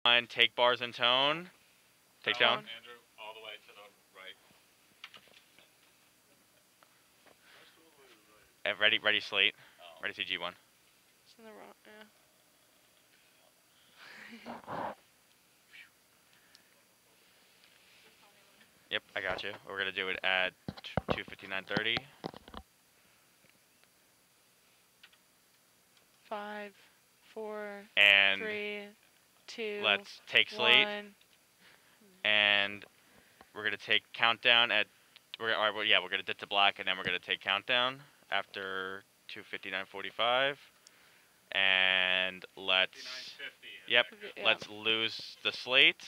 And take bars and tone. Take down. Andrew, all the way to the right. And ready slate. Ready CG1. It's in the wrong. Yeah. Yep, I got you. We're gonna do it at 2:59:30. 5, 4, And 3, 2. let's take slate. 1. And we're gonna take countdown at. We're gonna dip to black, and then we're gonna take countdown after 2:59:45. And let's. 59:50. Yep. Yeah. Let's lose the slate.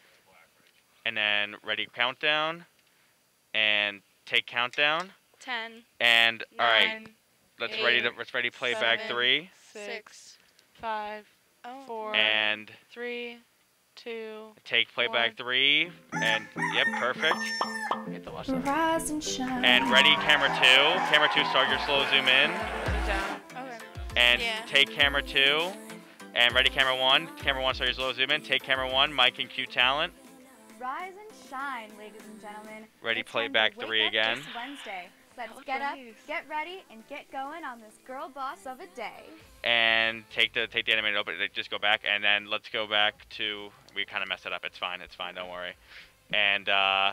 And then ready countdown. And take countdown. 10. And 9, all right. Let's 8, ready playback 7, 3. 6, 5, 4, And 3, 2. take playback 1. 3. And yep, perfect. You have to watch that. Rise and shine. And ready camera 2. Camera 2, start your slow zoom in. Down. Okay. And Yeah. take camera 2. And ready camera 1. Camera 1, start your slow zoom in. Take camera 1. Mic and cue talent. Rise and shine, ladies and gentlemen. Ready It's time to playback wake 3 up again. this Wednesday. Let's look get up, nice. get ready, and get going on this girl boss of a day. And take the animated open. Just go back, and then let's go back to. We kind of messed it up. It's fine. Don't worry. And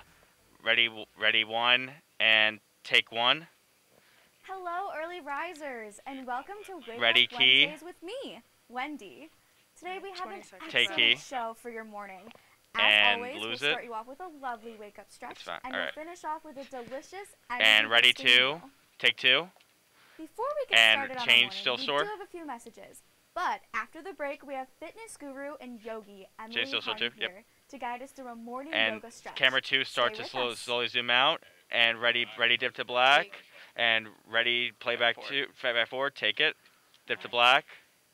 ready 1 and take 1. Hello, early risers, and welcome to Wake Ready, Up key. Wednesdays with me, Wendy. Today we have 20 an seconds. Take excellent key. show for your morning. As And always, we'll lose start it. you off with a lovely wake-up stretch, That's fine. and Alright. we'll finish off with a delicious And ready energy-boosting 2. meal. Take 2. Before we get And started on change our morning, still we sore? do have a few messages. But after the break, we have fitness guru and yogi Emily Change still sore too? Hahn Yep. here to guide us through a morning And yoga stretch. camera 2, start Stay to with us. slowly zoom out. And ready dip to black. And ready playback 2. Playback 4. Take it. Dip to black.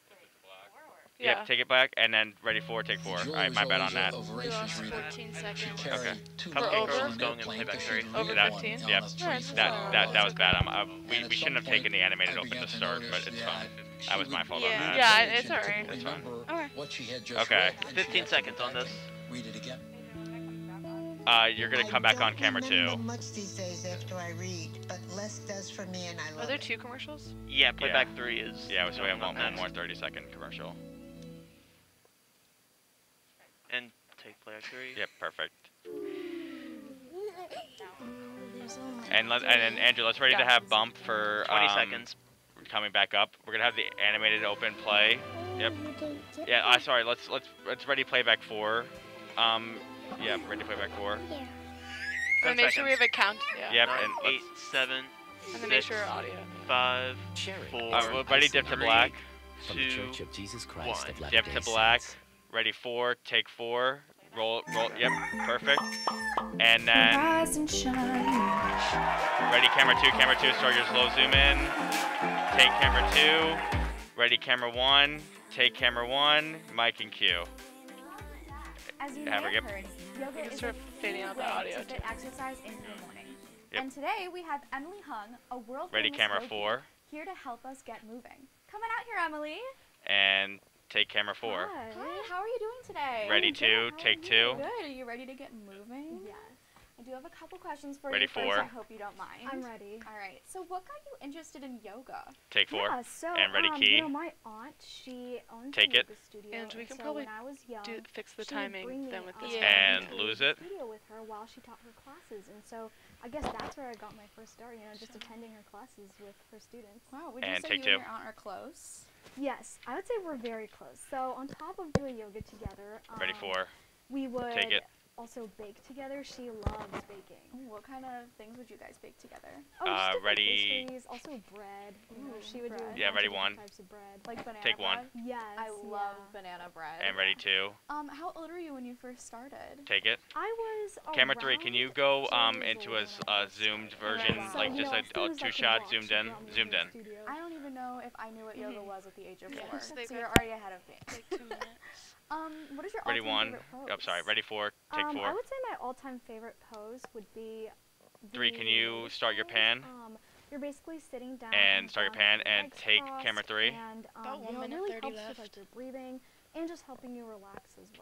Yeah. Yep, take it back, and then ready 4, take 4. Alright, my bad on that. We lost 14 seconds. Okay. Cupcake Girl is going in playback 3. Over That- 15? Yep. Nice. That was bad. We shouldn't have taken the animated open to start, but it's fine. That was my fault on that. Yeah, it's alright. It's fine. Okay. What she had just Okay. read, and 15 she seconds on this. Read it again. You're gonna come back on camera 2. Much these days after I read, but less does for me, and I love Are there it. 2 commercials? Yeah, playback 3 is. Yeah, so we have one next. more 30-second commercial. And take playback 3. Yep, perfect. And then Andrew, let's ready to have bump for 20 seconds. coming back up. We're gonna have the animated open play. Yep. Yeah. Sorry. Let's ready playback 4. Yeah, ready playback 4. And make sure we have a count. Yeah. Yep. 9, And 8, 7, And then make 6, sure audio. 5, 4, we're ready dip to black. From the Church of Jesus Christ of 1. Dip Latter-day to black. Saints. Ready 4. Take 4. Roll. Yep. Perfect. And then Rise and shine. ready camera 2. Camera 2. Start your slow zoom in. Take camera 2. Ready camera 1. Take camera 1. Mic and cue. As you may Have have her heard, You yoga can is start a fading key out the way audio, to fit too. exercise into your morning. Yep. And today we have Emily Hung, a world Ready famous camera yogi, 4. here to help us get moving. Coming out here, Emily. And take camera 4. Hi, how are you doing today? Ready 2. Take 2. Good. Are you ready to get moving? Yes. I do have a couple questions for Ready you first. 4. I hope you don't mind. I'm ready. All right. So, what got you interested in yoga? Take 4. Yeah, so, And ready key. You know, my aunt, she owns Take a it. yoga studio. And we can so probably when I was young, Fix the she would bring timing me, then with this. And to lose the it. studio with her while she taught her classes, and so I guess that's where I got my first start. You know, just attending her classes with her students. Wow. Would And you say take you 2. and your aunt are close? Yes, I would say we're very close. So on top of doing yoga together, Ready 4. we would Take it. also bake together. She loves baking. Ooh, what kind of things would you guys bake together? Oh, just different ready- pastries, also bread. You know, she would do bread. a Yeah, bunch ready of different 1. types of bread. Like banana Take bread? 1. Yes, I love yeah. banana bread. And ready 2. How old were you when you first started? Take it. I was Camera 3. Can you go around 10 into years a old when I zoomed first version, started. So, like you just know, a as soon as I 2 could shot walk, zoomed she in? brought me Zoomed to the in. studio. I don't even know if I knew what yoga was at the age of Yeah. 4. Just like So you're that. already ahead of me. Like 2 minutes. What is your Ready all-time 1. favorite pose? Oh, sorry. Ready 4. Take I 4. would say my all-time favorite pose would be 3. Can you lotus start your pose. pan? You're basically sitting down And start your down pan with and legs take crossed, camera 3. And About you 1 know, it minute really 30 helps with left. like your breathing and just helping you relax as well.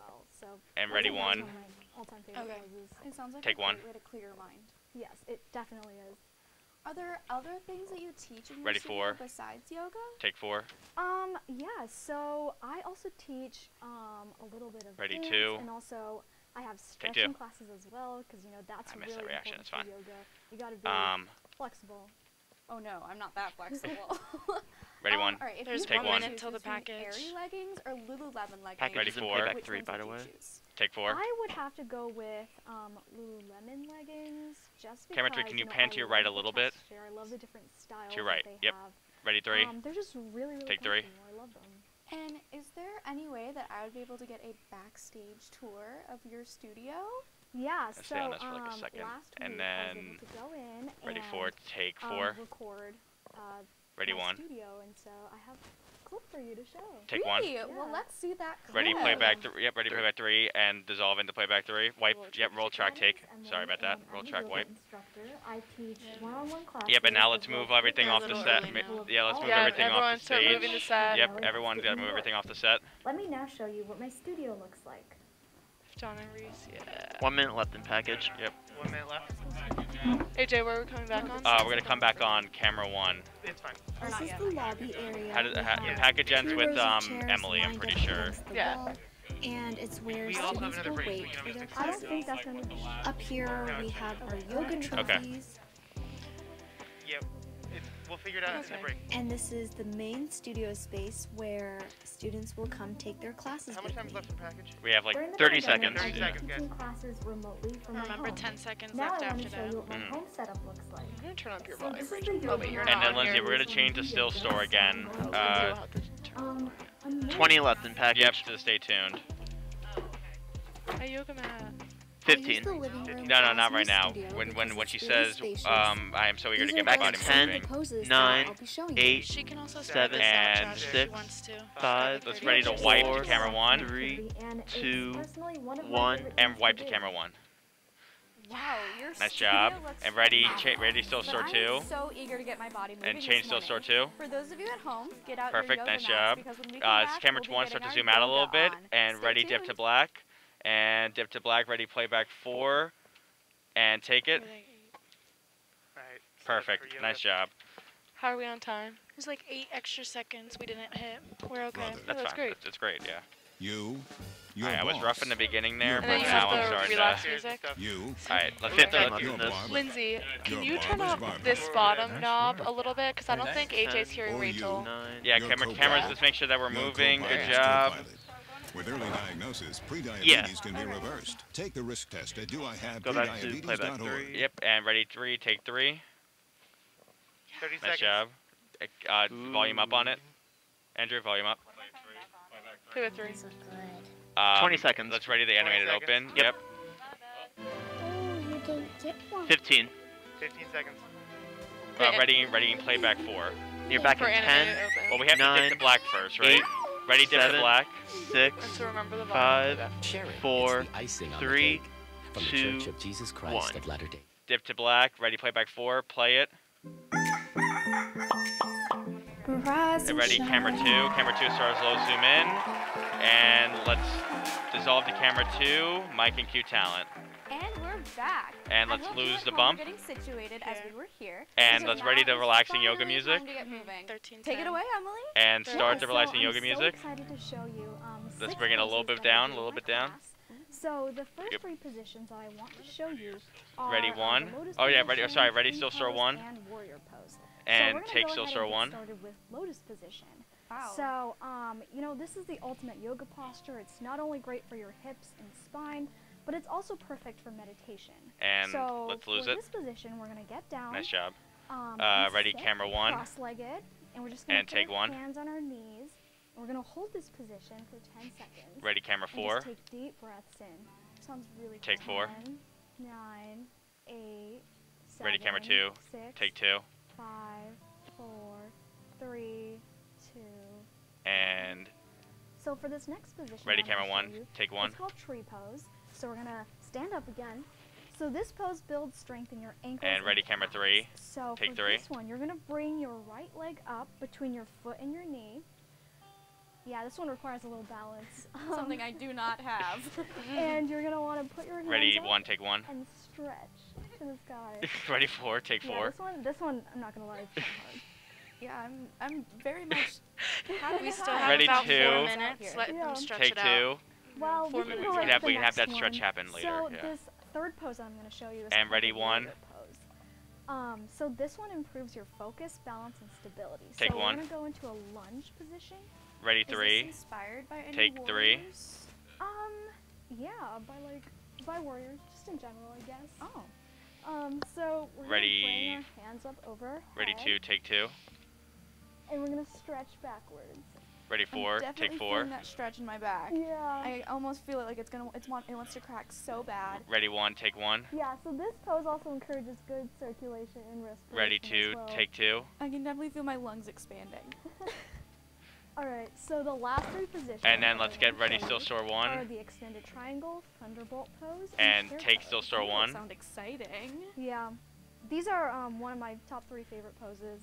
So And ready, that's one. one of my all-time favorite Okay. poses. It sounds like Take a one. great way to clear your mind. Yes, it definitely is. Are there other things that you teach in your Ready, studio four. besides yoga? Take 4. Yeah, so I also teach a little bit of Ready, dance, 2. and also I have Take stretching 2. classes as well, because you know that's I really missed that reaction, important it's for yoga. You gotta be flexible. Oh no, I'm not that flexible. Ready, 1. All right, if There's you Take had to 1. choose till the between package. Airy leggings or Lululemon leggings, Package Ready, is in 4. playback which 3, ones by would the you way. choose? Take 4. I would have to go with Lululemon leggings, just because. Camera 3, can you know, pan I to your right a love the little bit? texture, I love the different styles To your right, that they yep. have. Ready, 3. They're just really, really Take 3. comfortable. I love them. And is there any way that I would be able to get a backstage tour of your studio? Yeah, Let's so stay on this for like a second. last And week I was then able to go in Ready, and 4. Take 4. record Ready, my 1. studio, and so I have a clip for you to show. Take 1. Really? Well, Yeah. let's see that. Ready, clip. playback 3. Yep, ready, playback 3. And dissolve into playback 3. Wipe. Yep, roll track, take. And Sorry then, about that. Roll I'm a track, yoga wipe. instructor. I teach one-on-one classes. Yeah, but now let's as well move as everything They're a off the little set. early now. Yeah, let's move Yeah, everything everyone off the start stage. moving the set. Yep, everyone got to move everything off the set. Let me now show you what my studio looks like. John and Reese, yeah. 1 minute left in package. Yep. 1 minute left. AJ, where are we coming back on? We're gonna come back on camera 1. It's fine. This is the lobby area. How does We have the package ends two with rows of chairs Emily? I'm lined pretty up sure. against the Yeah. wall, and it's where We also have students another will break. wait We can for have their a classes. I don't 6 think that's going to be up here. No, We it's have fine. our yoga trophies. Yep. We'll figure it out in the Okay. break. And this is the main studio space where students will come take their classes How much time's left in package? We have like During the 30 pandemic, seconds. I've 30 been seconds, guys. teaching classes remotely from my Remember, home. 10 seconds Now left I want after to show that. you what my Mhm. home setup looks like. I'm gonna turn up your So volume, this is the Rachel. yoga Oh, wait, you're mat. And then not on Lindsay, here. we're gonna change to still store again. We'll have to Um, another 20 left in package. Yep, so stay tuned. A yoga mat. 15. No, not right now. When she says, I am so eager to get my body 10, moving. 9, 8, She can also 7, start this out, Josh, if she 6, wants to. 5, Let's ready to wipe to 4, camera 1 3, and it's 2, personally one of my 1, favorite and things wipe to to do. camera 1. Wow, your Nice studio job. looks And ready, phenomenal. ready still But store I'm 2. so eager to get my body moving And this change still store morning. 2. For those of you at home, get out Perfect, your yoga nice mats job. because when we come back, Camera we'll be 1, getting start to our zoom out a little yoga bit. on. And Stay ready, dip to tuned. black. And dip to black, ready, playback 4. And take it. Alright. Perfect, nice job. How are we on time? There's like 8 extra seconds we didn't hit. We're okay. Brother. Oh, That's fine. great. It's great, yeah. You, your Alright, I was boss. rough in the beginning there, Your but And then you now have I'm the starting relax to. music. You, Alright, let's 15 let's- left your in this. barber. Lindsay, can Your you turn barber's up barber. this bottom That's knob right. a little bit? Because I don't think AJ's hearing Or Rachel. 9, Yeah, Your cameras, co-pilot. let's make sure that we're Your moving. Good co-pilot's job. co-pilot. With early diagnosis, prediabetes Yeah. can be reversed. Take the risk test at Go back to playback doihavprediabetes.org. 3. Yep, and ready 3, take 3. 30 Nice seconds. job. Volume up on it. Andrew, volume up. 2 or 3. 20 seconds. Let's ready the animated 20 open. seconds. Yep. Oh, you didn't get one. 15. 15 seconds. Ready in playback 4. You're back For in 10, animated open. Well, we have to dip 9, to black first, right? 8, Ready, dip to 7, black. 6, And to remember the 5, volume. Sharon, 4, it's the icing on 3, the cake from the 2, Church of Jesus Christ 1. of Latter-day. Dip to black. Ready, playback 4. Play it. And ready, camera 2. Camera 2 starts low, zoom in. And let's dissolve to camera 2. Mic and cue talent. And we're back. And I let's hope you lose at the home bump. were getting situated as we were here. And So let's now ready the is relaxing yoga finally music. time to get moving. 13, Take it 10. away, Emily. And start the Yeah, relaxing so yoga I'm music. So excited to show you. Let's 6 bring it a little poses bit that I down, do a little in bit my down. class. So the first Yep. 3 positions that I want to show you are Ready, the 1. lotus Oh, yeah, ready. position, Sorry, ready, tree still store pose, 1. and warrior pose. So And we're gonna take go still ahead store and get 1. started with lotus position. Wow. So, you know, this is the ultimate yoga posture. It's not only great for your hips and spine, but it's also perfect for meditation. And So let's lose for it. this position, we're gonna get down. Nice job. And Ready, sit camera 1. Cross-legged, and we're just gonna And put take our 1. hands on our knees. And we're gonna hold this position for 10 seconds. Ready, camera And 4. just take deep breaths in. Sounds really Take good. 4. 10, 9, 8, 7, Ready, camera 2. 6, Take 2. 5, 4, 3, 2. And So for this next position, ready, I'm gonna camera show 1. you, Take 1. It's called tree pose. So we're gonna stand up again. So this pose builds strength in your ankles. And ready, camera 3. So Take for 3. this one, you're gonna bring your right leg up between your foot and your knee. Yeah, this one requires a little balance. Something I do not have. And you're gonna want to put your hands Ready, up 1, take 1. and stretch to the sky. Ready, 4, take 4. Yeah, this one, I'm not gonna lie, it's kinda hard. Yeah, I'm very much. We still have Ready, about 2. 4 minutes. Let Yeah. them stretch Take it out. 2. Well, 4 we can minutes. go We right can have, to we the can have that next stretch one. happen later. So Yeah. this third pose I'm gonna show you is And called ready, the 1. yoga pose. So this one improves your focus, balance, and stability. Take so 1. we're gonna go into a lunge position. Ready, Is this 3. inspired by any Take 3. warriors? Yeah, by warriors, just in general, I guess. Oh. So we're Ready. gonna bring our hands up over our head, Ready, 2, take 2. and we're gonna stretch backwards. Ready, 4, I'm take definitely 4. feeling that stretch in my back. Yeah. I almost feel it like it wants to crack so bad. Ready, 1, take 1. Yeah, so this pose also encourages good circulation and respiration. Ready, as 2, well. take 2. I can definitely feel my lungs expanding. Alright, so the last 3 positions. And then that let's we're get gonna ready, show still you store Are 1. the extended triangle, thunderbolt pose, And chair take pose. still store Oh, 1. sound exciting. Yeah, these are one of my top 3 favorite poses.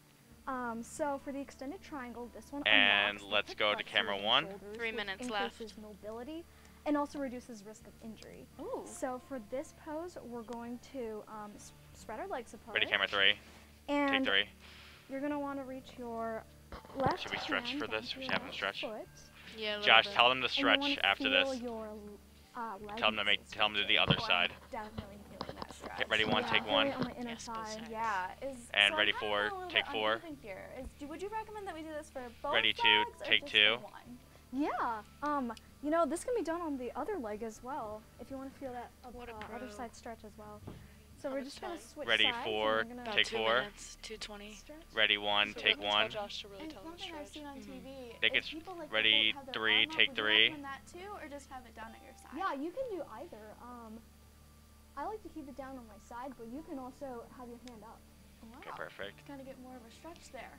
So for the extended triangle, this one And unlocks the let's hip go to flexors camera and 1. shoulders, 3 which minutes left. increases mobility and also reduces risk of injury. Ooh. So for this pose, we're going to spread our legs apart. Ready, camera 3. Take And 3. you're gonna want to reach your left Should we stretch hand for down this? to We your should have them left stretch. foot, Yeah, a little Josh, bit. tell them to and you stretch wanna after feel this. your, leg Tell them to muscles tell them to do the stretch. other Oh, side. I'm definitely feeling that stretch. Okay, ready, 1, Yeah, take feel 1. it on the inner Yes, both side. sides. Yeah. And so ready, I'm 4, kinda a little take bit 4. uneven here. Would you recommend that we do this for both Ready, 2, legs or take just 2. for one? Yeah. You know, this can be done on the other leg as well, if you want to feel that What a other pro. side stretch as well. So How we're much just gonna time? switch Ready, sides. and 4, we're gonna About take 2 4. minutes, 2:20. stretch. Ready, 1, take 1. Josh to really And tell one them to thing I've stretch. seen on TV They is get people like ready, that both have their 3, arm up. take Would you 3. recommend that too, or just have it down at your side? Yeah, you can do either. I like to keep it down on my side, but you can also have your hand up. Wow. Okay, perfect. Kind of get more of a stretch there.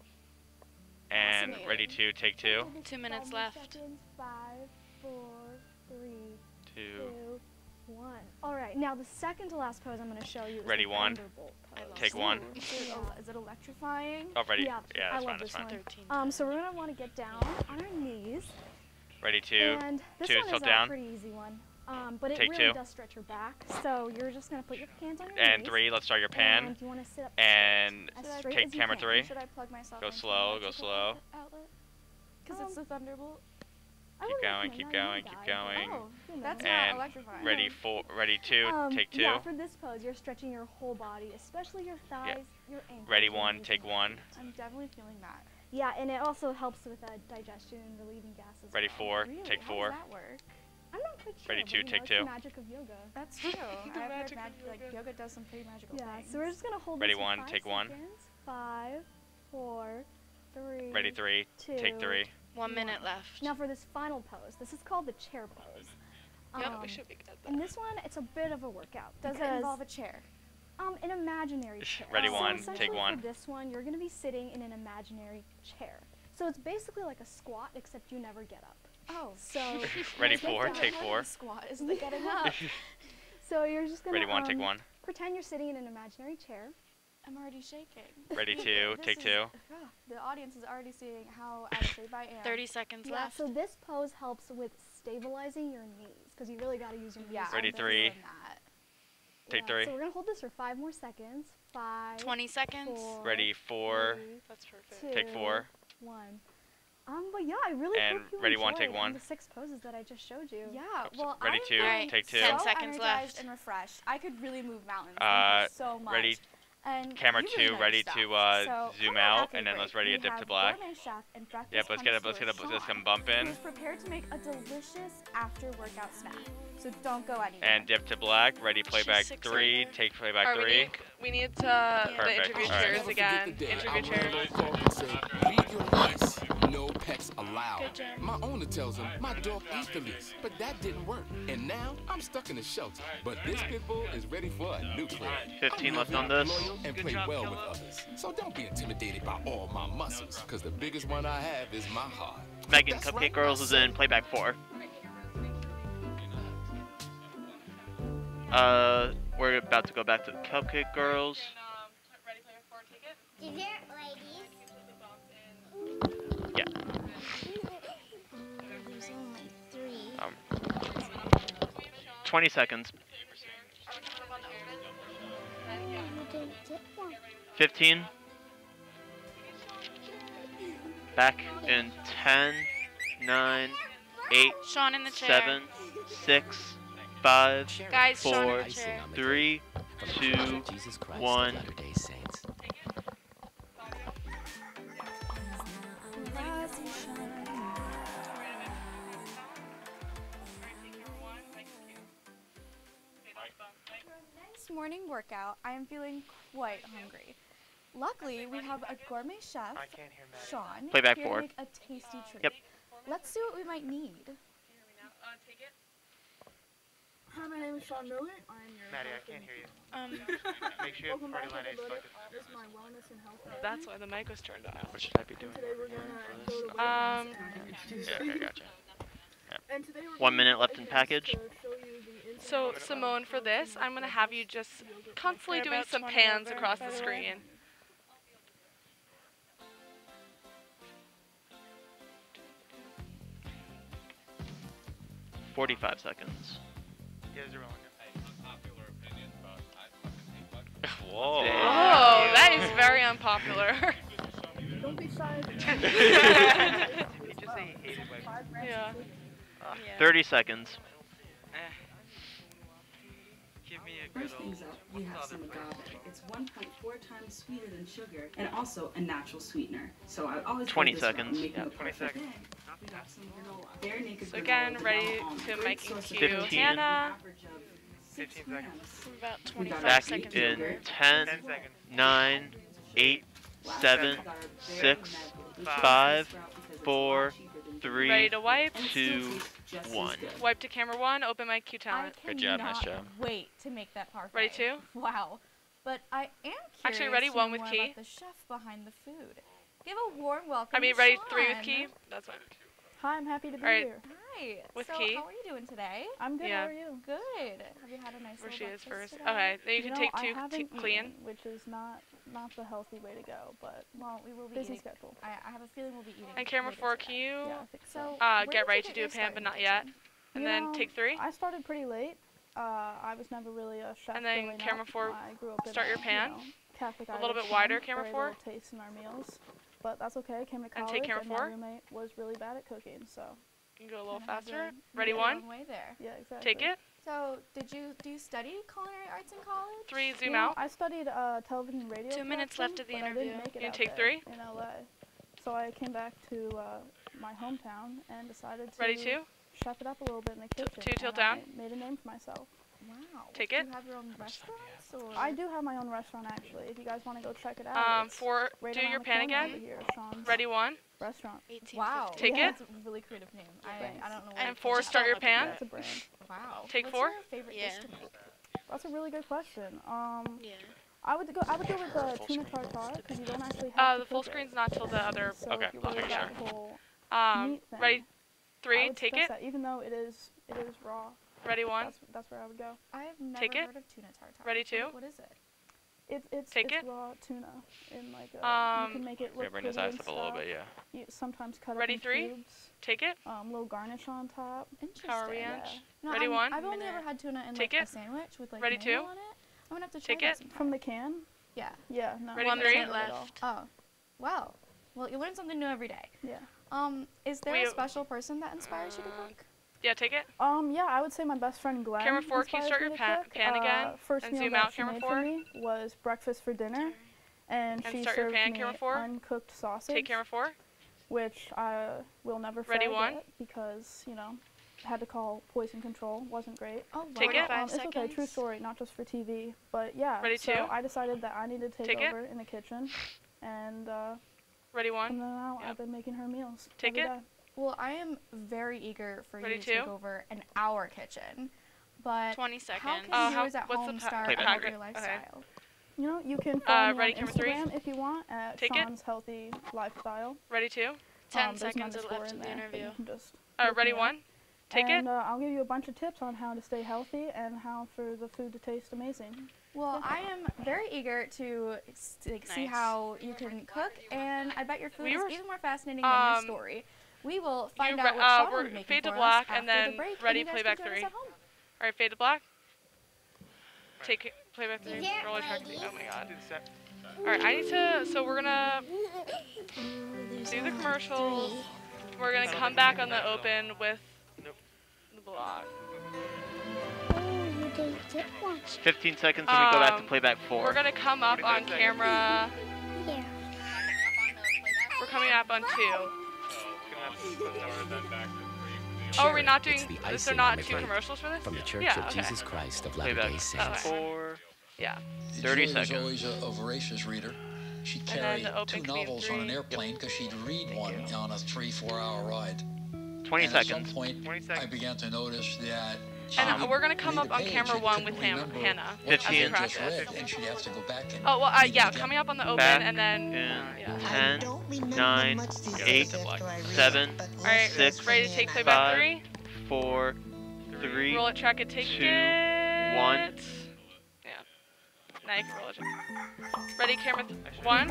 And ready, Fascinating. 2, take 2. 2 minutes 5 more left. Seconds. 5, 4, 3, 2. 2, 1. All right. Now the second to last pose I'm going to show you is Ready, the 1. thunderbolt I pose. love Take that. 1. Is it electrifying? Oh, ready. Yeah, Yeah, I that's love fine, that's this fine. one. 13. So we're gonna want to get down on our knees, Ready, 2. and this 2, one tilt is down. a pretty easy one. But it Take really 2. does stretch your back. So you're just gonna put your hands on your And knees. 3, let's start your pan. And you want to sit up And as Should I straight take as you camera can. 3. Should I plug myself Go into slow, an go electrical slow. outlet? Because it's the Thunderbolt. I Keep wouldn't going, recommend keep that, you going, may keep die, going. Oh, but, you that's know. not And electrifying. ready, 4, ready, 2, take 2. Yeah, for this pose, you're stretching your whole body, especially your thighs, your ankles. Ready, your 1, knees, take and 1. I'm definitely feeling that. Yeah, and it also helps with digestion and relieving gas as Ready, well. 4, Really? take How 4. does that work? I'm not quite sure. Ready, but, 2, you know, take it's 2. the magic of yoga. That's true. I've heard magic of like yoga. yoga does some pretty magical Yeah, things. so we're just gonna hold Ready, this for 1, 5 take 1. seconds. 5, 4, 3. Ready, 3, 2. take 3. 1 minute left. Now for this final pose, this is called the chair pose. Yep, we should be good at that. And this one, it's a bit of a workout. Does it because, involve a chair? an imaginary chair. Ready, So 1, essentially take 1. For this one, you're gonna be sitting in an imaginary chair. So it's basically like a squat, except you never get up. Oh. So Ready, get 4, down. take Part of 4. the squat is the getting up. So you're just gonna Ready, 1, take 1. pretend you're sitting in an imaginary chair. I'm already shaking. Ready, 2, This take is- 2. The audience is already seeing how out of shape I am. 30 seconds Yeah, left. so this pose helps with stabilizing your knees, because you really gotta use your knees. Yeah. Ready, I'm 3. feeling that. Take Yeah, 3. So we're gonna hold this for 5 more seconds. 5, 20 seconds. 4, Ready, 4, 3, That's perfect. 2, take 4. 1. But yeah, I really And hope you ready, 1, enjoyed take 1. the 6 poses that I just showed you. Yeah. Oops, Well, ready, I'm 2, feeling take 2. So 10 seconds energized left. and refreshed. I could really move mountains. Uh, Thank you so much. ready, And camera you really 2, know ready your stuff. to So, zoom come on, out, athlete and then break. let's ready We a dip to have black. gourmet chef and breakfast Yep, let's connoisseur come bump Sean, in. who's prepared to make a delicious after-workout snack. So don't go anywhere. And dip to black. Ready, playback She's 3, excited. take playback Alright, 3. we need the Perfect. interview Alright. chairs again. Interview chairs. Leave your lease. No pets allowed. Good job. My owner tells him my dog eats the lease, but that didn't work. And now I'm stuck in a shelter. But this pit bull is ready for a new crib. 15 I'm left loving, on this. loyal, and play well with others. So don't be intimidated by all my muscles, because the biggest one I have is my heart. Megan, That's Cupcake right, Girls I is said in playback 4. We're about to go back to the Cupcake Girls. Ready, player 4, take it. Dessert ladies. Yeah. 20 seconds. 15. Back in 10, 9, 8, Sean in the chair. 7, 6, 5, Guys, Sean in 4, the chair. 3, 2, 1. Next morning workout, I am feeling quite hungry. Luckily, we have a gourmet chef, I can't hear Maddie. Sean, Playback here to 4. make a tasty treat. Yep. Let's see what we might need. Hi, my name is Sean Miller. I'm your Maddie, I health can't and- hear you. Make sure you have Welcome party back, line is everybody. selected. This is my wellness and health partner. That's why the mic was turned on. What should I be doing? Today we're gonna go to Um, Yeah, okay, gotcha. And today we're 1 gonna minute use left in ideas package. to show you the ins So and outs Simone, of for this, I'm gonna have you just constantly They're doing about some 20 pans over, across by the the way. screen. – 45 seconds. Yeah, there's a rolling. Whoa. Oh, that is very unpopular. Don't be shy. Did he just say he hated white? Yeah. 30 seconds. Give me a good First things up, we have some agave. It's 1.4 times sweeter than sugar and also a natural sweetener. So I always 20 go this route, seconds. making Yeah. the 20 perfect seconds. day. We got some granola. Bare naked So granola again, with ready vanilla almond. to Great make source of cue 15. Hannah. average of 6 15 grams. seconds. About We got 25 Back seconds in over. 10, 10 seconds. 9, 8, Last 7, up, we got our bare 6, medical. We 5, chose this route because it's a lot 4, cheaper than 3, Ready to wipe. and it still 2, tastes just as 1. good. Wipe to camera 1. Open my Q I talent. Good job, nice cannot job. wait to make that parfait. Ready to? Wow. But I am curious Actually, ready? to One know with more key. about the chef behind the food. Give a warm welcome I mean, to ready? Sean. 3 with key. That's fine. Hi, I'm happy to be Alright. here. Hi. With so key. how are you doing today? I'm good. Yeah. How are you? Good. Have you had a nice Where little she is breakfast first. today? Okay, then you can take I 2 haven't clean. eaten, which is not the healthy way to go, but Well, we will be busy eating. schedule. I have a feeling we'll be eating. And camera later 4, today. can you Yeah, I think so. So where did get you ready to do your a pan, start but in not the yet? kitchen? And You then know, take 3. I started pretty late. I was never really a chef. And then growing camera up. 4, I grew up in start a, your pan. Catholic A little Irish bit wider, home, camera very 4. little taste in our meals, but that's okay. I came to And college, take camera and 4. my roommate was really bad at cooking, so You can go a little Kinda had to faster. make Ready? it a 1. long way there. yeah, exactly. Take it. So do you study culinary arts in college? 3, You zoom know, out. I studied television and radio. 2 minutes production, left of the but I interview. didn't make it You out take there 3? in LA, so I came back to my hometown and decided to Ready? 2. chef it up a little bit in the kitchen. two, tilt and down. I made a name for myself. Wow. Take do it. you have your own restaurants or? I do have my own restaurant actually. If you guys want to go check it out. it's 4, right do around your the pan corner again. over here, Sean's Ready? 1. restaurant. 18. Wow. Take Yeah. it. That's a really creative name. Thanks. I don't know. And what 4, it's start your called. pan. That's a brand. Wow. Take What's 4? your favorite dish Yeah. to make? That's a really good question. Yeah. I would go with the Full tuna screen. tartare because you don't actually have The to full cook it. screen's not till the other. So Okay, if you I'll really make got sure. the whole meat thing, Ready? I 3, would take suggest it. that, even though it is raw. Ready? 1. That's where I would go. I have never Take it. heard of tuna tartare. Ready? 2. What is it? It's Take it. raw tuna in like a. You can make it Yeah, look bring his pretty eyes and up a little stuff. bit, yeah. You sometimes cut Ready? it in 3. cubes. Take it. Little garnish on top. Interesting. How are we Yeah. Ange? No, Ready? 1. I've only ever had tuna in Take like it. a sandwich with like Ready? mayo 2. on it. I'm gonna have to try Take that it. sometime. From the can? Yeah. Yeah, no. Ready? 1 3. minute left. Oh, wow. Well, you learn something new every day. Yeah. Is there We- a special person that inspires you to cook? Yeah, take it. Yeah, I would say my best friend Glenn. Camera 4, can you inspires start me your to cook. pan again? First And meal zoom that out, she camera made 4. for me was breakfast for dinner, and And she start your served pan, me camera 4. uncooked sausage, Take camera 4. which I will never Ready? forget 1. because had to call poison control. Wasn't great. Oh, wow. Take it. 5 It's okay, true seconds. story, not just for TV, but yeah. Ready? So 2. I decided that I needed to take Take it. over in the kitchen, and Ready? from 1. then on out, Yep. I've been making her meals. Take every it. day. Well, I am very eager for Ready? you to 2. take over our kitchen. But 20 how seconds. can viewers at what's the home pa- start Playback a period. healthier Okay. lifestyle? You can follow me ready, on camera 3. Instagram if you want at Take it. Sean's Healthy Lifestyle. Ready? 2. 10 there's seconds an are underscore left in of the there that interview. you can just look Ready? me up. 1. Take and, it. I'll give you a bunch of tips on how to stay healthy and how for the food to taste amazing. Well, I am very eager to see Nice. how you can cook, and I bet your food We is were- even more fascinating than your story. We will find out what Sean will we're be making fade to for black us and after then the break, ready, and you guys playback can join us 3. at home. All right, fade to black. Take it, play by 3. Roll a track. Oh my god. All right, I need to. So we're gonna do the commercials. We're gonna come back on the open with the block. 15 seconds and we go back to playback 4. We're gonna come up on camera. Yeah. We're coming up on 2. Oh, are we not doing? Is there not 2 commercials for this? From the Church yeah, of okay. Jesus Christ of Latter-day Saints. 4. Yeah. 30 Julie seconds. was always a voracious reader. She'd And then carry the open 2 could be novels 3. on an airplane because she'd read one on a 3-4 hour ride. 20 and seconds. At some point, I began to notice that And we're gonna come up on camera 1 with Hannah. 15. As practice. and she'd have to go back and Oh well, yeah, coming up on the open Back and then. in 10, 9, 8, 7, All right, 6, ready to take playback 5, 3. 4, 3, Roll it, track it, take 2, it. 1. Yeah. Now you can roll it. Ready, camera 1.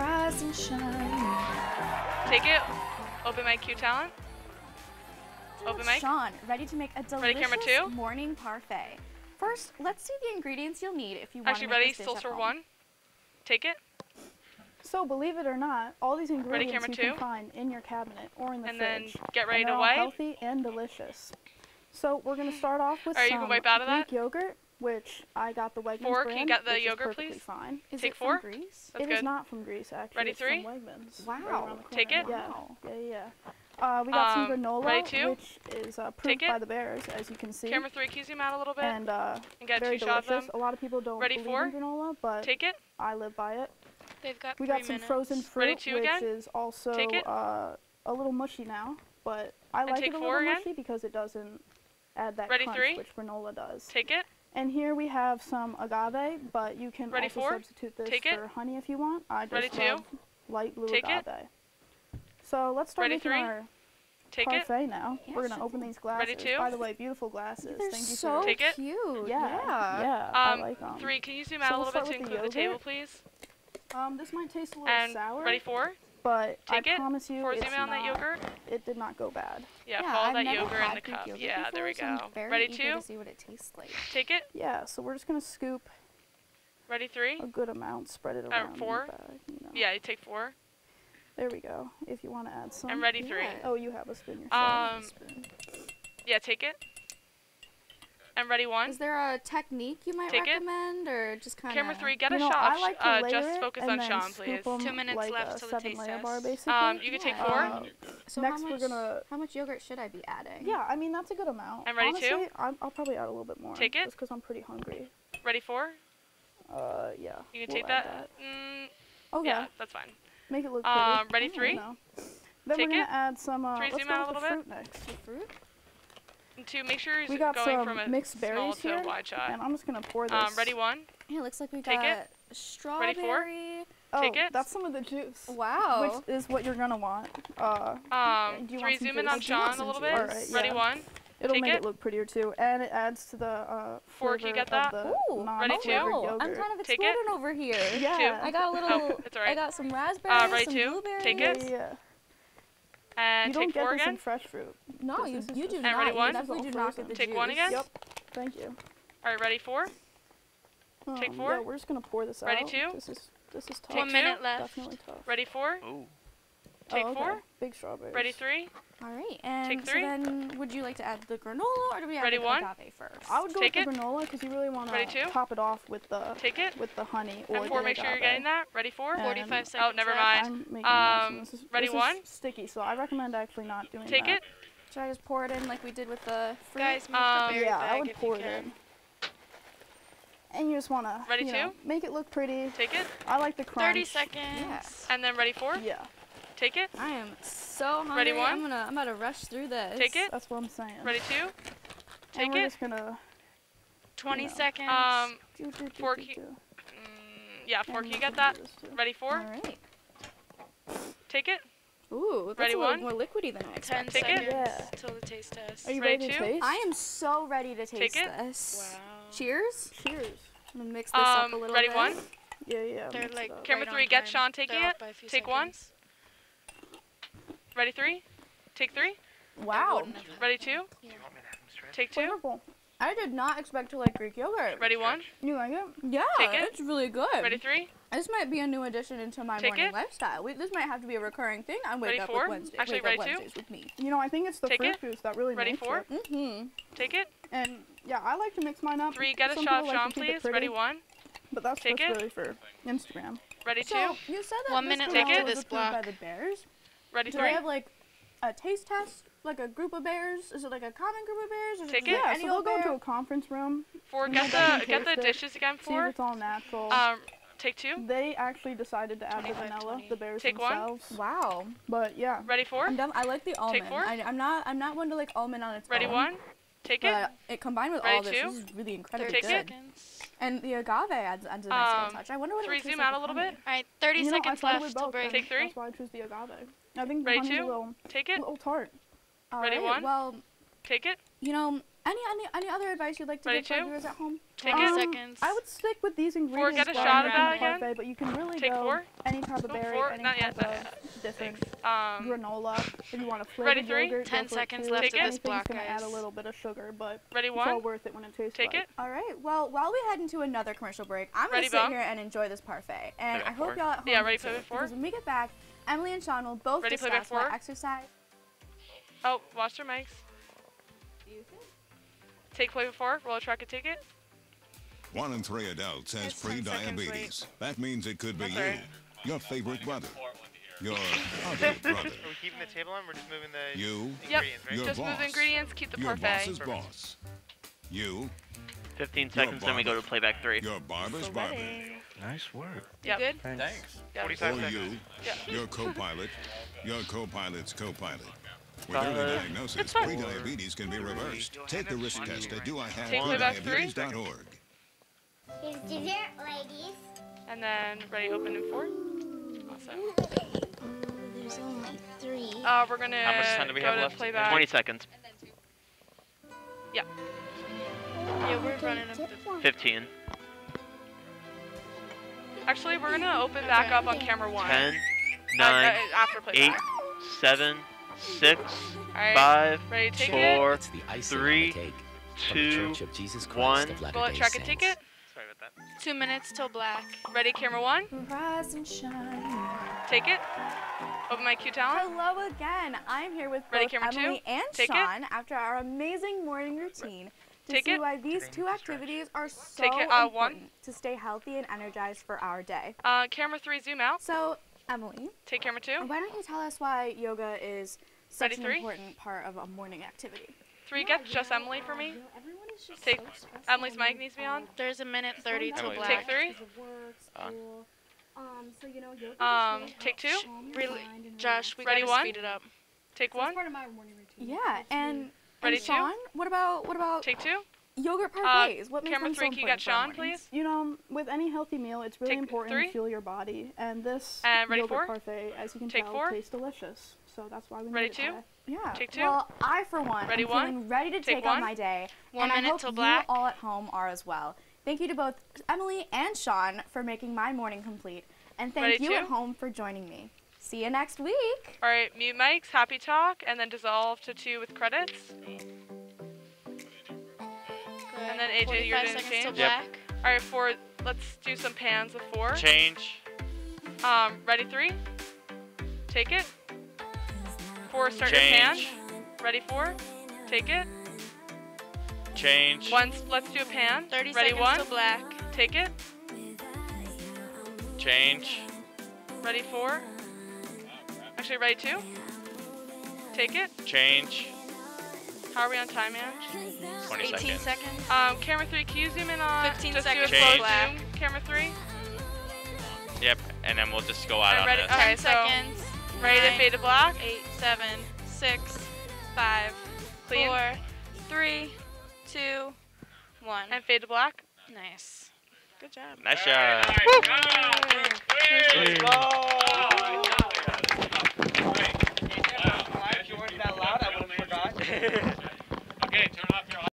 Take it. Open my Q talent. Open mic. Sean, ready to make a Ready, camera delicious 2. morning parfait. First, let's see the ingredients you'll need if you want Actually, to make ready, this dish still at for home. 1. Take it. So believe it or not, all these ingredients camera you 2. can find in your cabinet or in the And fridge. then get ready and to they're all wipe. healthy and delicious. So we're gonna start off with Alright, you some can wipe out of that. Greek yogurt, which I got the Wegmans 4, brand, can you get the which is yogurt, perfectly please? fine. Is Take it 4. from Greece? That's It good. is not from Greece, actually. Ready, it's 3. from Wegmans. Wow. Right around the corner. Take it. Yeah. We got some granola, ready, 2. which is Take approved it. by the Bears, as you can see. Camera 3, can you zoom out a little bit? And get very 2 shots of delicious. them. A lot of people don't Ready, believe 4. in granola, but Take it. I live by it. They've got We 3 got some minutes. frozen fruit, Ready, 2 which again? is also Take it. a little mushy now, but I And like take it a 4 little again? mushy because it doesn't add that Ready, crunch, 3. which granola does. Take it. And here we have some agave, but you can Ready, also 4. substitute this Take it. for honey if you want. I just Ready, 2. love light blue Take it. agave. So let's start Ready, making 3. our Take it. parfait now. We're gonna open these glasses. Ready, 2. By the way, beautiful glasses. They're Thank you so for Take it. cute. Yeah, I like them. 3, can you zoom So out a we'll little bit start to with the include the table, yogurt. please? This might taste a little And sour. ready, 4. But Take I it. promise you, 4, it's zoom out on that not- yogurt. It did not go bad. Yeah, Yeah, follow I've that never yogurt in had the Greek cup. yogurt Yeah, there we before, so go. I'm very Ready, eager 2. to see what it tastes like. Take it. Yeah, so we're just gonna scoop Ready, 3. a good amount, spread it around. in the 4. bag, you know. Yeah, you take 4. There we go. If you want to add some. And ready, 3. Oh, you have a spoon yourself. Spoon. Yeah, take it. And ready, 1. Is there a technique you might Take it. recommend, or just kind of? Camera 3, get a You know, shot. I like to layer Just it focus and on then Sean, scoop please. 'em 2 minutes like left a till the taste 7-layer test. bar, basically. You can take 4. So next how much, we're gonna. How much yogurt should I be adding? Yeah, I mean that's a good amount. And ready, 2. Honestly, I'll probably add a little bit more. Take it. Just because I'm pretty hungry. Ready, 4. Yeah. You can we'll take add that. Okay. Yeah, that's fine. Make it look pretty. Ready, I don't 3. know. Then Take we're gonna it. add some. 3, Let's zoom go out a with little the bit. fruit next. The fruit? And 2, make sure We you're got going some from a mixed small berries to here, a wide shot. and I'm just gonna pour this. Ready, 1. Yeah, it looks like we Take got it. strawberry. Ready, 4. Oh, Take it. that's some of the juice. Wow. Which is what you're gonna want. Do you 3, want some zoom in juice? on Sean a little bit. Alright, Ready, yeah. 1. It'll Take make it. it look prettier too, and it adds to the 4, can you flavor get that? of the Ooh, Ready, 2. non-flavored wow, yogurt. I'm kind of Take it. exploding over here. Yeah. I got a little. Oh, it's alright. I got some raspberries, ready, some 2. blueberries. Take Yeah, it. yeah. And You don't take get 4 this again. in fresh fruit. No, This you is do just- And not. ready, You 1. definitely do not get the Take juice. 1 again. Yep. Thank you. All right, ready, 4. Take 4. Yeah, we're just gonna pour this Ready, out. 2. This is tough. 1 minute left. Definitely tough. Ready, 4. Oh. Take oh, okay. 4. Big strawberries. Ready, 3. All right, and Take so 3. then would you like to add the granola, or do we add Ready, the 1. agave first? I would go Take with the it. granola because you really want Ready, to 2. top it off with the Take it. honey or And 4, the make sure you're agave. getting that. Ready, 4. And 45 Oh, seconds never left. mind. I'm making a mess, and this is, Ready, this 1. is sticky, so I recommend actually not doing Take that. it. Should I just pour it in like we did with the fruit? Guys, move the berry Yeah, bag I would if pour you it can. in. And you just want to Ready, you know, make it look pretty. Take it. I like the crunch. 30 seconds. And then ready, 4. Yeah. Take it. I am so hungry. Ready, 1. I'm about to rush through this. Take it. That's what I'm saying. Ready, 2. And Take we're it. just gonna 20 you know. seconds. 4 key. Yeah, 4 key. Get that. Ready, 4. All right. Take it. Ooh, that's Ready, a little 1. more liquidy than I 10 expected. Take it. seconds till the taste test. Are you Ready, ready to 2. taste? I am so ready to taste it. this. Wow. Cheers. Cheers. I'm gonna mix this up a little Ready, bit. 1. Yeah, yeah. They're mix it like up. Camera right 3, on get time. Sean taking They're it. off by a few Take 1. seconds. Ready, 3. Take 3. Wow. Ready, 2. Take 2. Flavorful. I did not expect to like Greek yogurt. Ready, 1. You like it? Yeah, Take it. it's really good. Ready, 3. This might be a new addition into my Take morning it. lifestyle. This might have to be a recurring thing. I wake Ready, up 4. with Wednesdays. Actually, wake ready, up 2. Wednesdays with me. You know, I think it's the Take fruit it. juice that really Ready, makes 4. it. Mm-hmm. Take it. And yeah, I like to mix mine up. 3. Get a Some shot of people like Sean, to keep it please. pretty, Ready, 1. But that's Take just it. really for Instagram. Ready, 2. So you said that 1 this minute Take granola it. was This approved by block. the Bears. Ready, Do 3. they have like a taste test? Like a group of bears? Is it like a common group of bears? Or is Take it it. just Yeah, any so they'll old go bear? to a conference room. 4. and Get they'll the get the taste it, dishes again. See if 4. it's all natural. Take 2. They actually decided to add the 25, vanilla, 20. the bears Take 1. themselves. Wow. But yeah. Ready, 4. I'm done. I like the almond. 4. I'm not one to like almond on its Ready, own. 1. Take it. But it combined with Ready, all this, 2. this is really incredibly Take good. it. And the agave adds a nice little touch. I wonder what it 3. would taste Zoom like out a with little honey. bit. All right, 30 You know, I seconds tried it with left till both, break. and Take 3. That's why I choose the agave. I think the Ready, honey's 2. a little, Take it. little tart. All Ready, right, 1. Well, Take it. you know, any other advice you'd like to Ready, give to our 2. viewers at home? Take 20 it. seconds. I would stick with these ingredients. Get a while shot you're of in that the again. parfait, but you can really Take go 4. any type of Go berry, 4. any Not yet. type of different Um, granola. If you want to flavor Ready, 3. yogurt, 10 go for seconds it too. left Take of it. this block, Anything's gonna add a guys. little bit of sugar, but Ready, it's 1. all worth it when it tastes Take right. it. All right. Well, while we head into another commercial break, I'm Ready, gonna sit Bob? here and enjoy this parfait. And Playback I hope 4. y'all at home Yeah, do ready, too, playback 4? because when we get back, Emily and Sean will both Ready, playback discuss what 4? exercise. Oh, watch your mics. Take play before. Roll a track and take it. 1 in 3 adults has It's 10 seconds pre-diabetes. That means it could be That's you, all right. your favorite brother, your other brother, Are we keeping the table on? We're just moving the you, Yep. ingredients, right? your Just move boss, the ingredients. Keep the your parfait. boss's boss, you, 15 seconds, then we go to playback 3. your barber's barber, Nice work. Yep. Good? Thanks. Yep. 45 or seconds. you, Yeah. your co-pilot, your co-pilot's co-pilot. With 5, early diagnosis, It's fine. pre-diabetes can be reversed. Take the risk test at Take playback 3. doihaveprediabetes.org. Here's dessert, ladies. And then ready, open in 4. Awesome. There's only 3. We're gonna How much time do we go have to left? playback. 20 seconds. Yeah. Yeah, we're running up the 15. Actually, we're gonna open back up on camera 1. 10, 9, after 8, playback. 7, 6, Alright, 5, ready to take 4, It's the icing on 3, the cake from the 2, Church of Jesus Christ 1. of Roll a Latter-day track and take Saints. it. Sorry about that. 2 minutes till black. Ready, camera 1. Rise and shine. Take it. Open my Q talent. Hello again. I'm here with Ready, both camera 2? Emily and Take it. Sean after our amazing morning routine to Take see it. why these two activities are so Take it, important 1. to stay healthy and energized for our day. Camera 3, zoom out. So, Emily, Take camera 2. why don't you tell us why yoga is such Ready, an 3? important part of a morning activity? 3, get just Emily for me. Take Emily's mic needs to be on. There's a minute 30 till Emily, black. Take 3. So, you know, yoga Take 2. Josh, we Ready, gotta 1. speed it up. Take 1. part of my morning routine. Yeah, and Ready, 2. Sean, what about Take 2. yogurt parfaits? What makes Camera them so 3, can you important get for our Sean, mornings? please? You know, with any healthy meal, it's really Take important 3. to fuel your body. And this And ready, yogurt 4. parfait, as you can Take tell, 4. tastes delicious. So that's why we Ready, made it 2. today. Yeah. Take 2. Well, I for one Ready, am 1. feeling ready to Take take 1. on my day, 1 and I minute hope till you black. all at home are as well. Thank you to both Emily and Sean for making my morning complete, and thank Ready, you 2. at home for joining me. See you next week. All right, mute mics, happy talk, and then dissolve to 2 with credits. And then AJ, you're 45 doing seconds till change. black. All right, 4. Let's do some pans with 4. Change. Ready, 3. Take it. 4, start your pan. Change. Ready, 4. Take it. Change. 1, let's do a pan. 30 Ready, seconds 1. till black. Take it. Change. Ready, 4. Actually, ready, 2. Take it. Change. How are we on time, man? 20 18 seconds. seconds. Camera 3, can you zoom in on? 15 just seconds do a slow till black. zoom. Camera 3. Yep, and then we'll just go out on Ready? this. Okay, 10 so seconds. ready to 9, fade to black. 8, 7, 6, 5, Clean. 4, 3, 2, 1. And fade to black. Nice. Good job. Nice shot. Let's go! If you weren't that loud, I would have forgot.